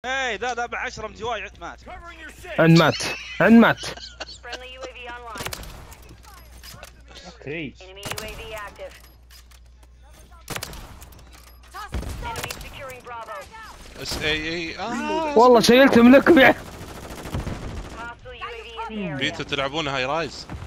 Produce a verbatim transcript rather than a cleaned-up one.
ايه ذا ذا ب عشرة من جواي مات. عند مات عند مات. اوكي اس اي اي اه والله شيلتهم لكم يا بيتو تلعبون هاي رايز.